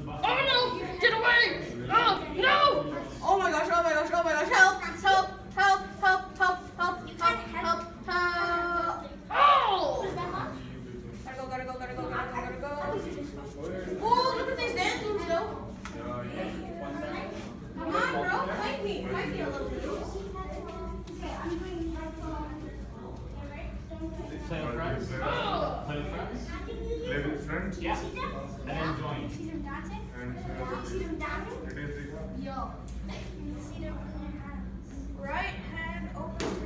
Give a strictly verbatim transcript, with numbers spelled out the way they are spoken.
Oh no! Get away! Oh no! Oh my gosh, oh my gosh, oh my gosh, help, help, help, help, help, help, help, help, help. Oh! Gotta go, gotta go, gotta go, gotta go, gotta go. Oh, look at these dance moves though. Come on, bro, fight me, fight me a little bit. Play with friends. Oh! Play with friends. Play with friends. Yeah. And then join. See them dancing? And uh, See them dancing? it is the Yo. See them Right hand open.